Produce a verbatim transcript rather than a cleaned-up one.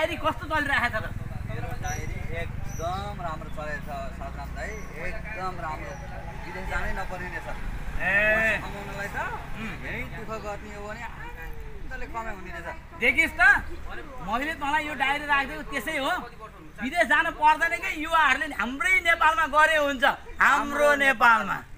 Diary कस्तो चलिरहेको छ त? मेरो डायरी एकदम राम्रो चलेको छ सदराम दाइ, एकदम राम्रो। विदेश जानै नपर्ने रहेछ ए कमाउनलाई त। यही दुःख गर्ने हो भने आनन्दले कमाइ हुने रहेछ। देखिस् त मैले तँलाई यो डायरी राखिदिएको त्यसै हो। विदेश जानु पर्दैन कि युवाहरूले हाम्रै नेपालमा गरे हुन्छ, हाम्रो नेपालमा।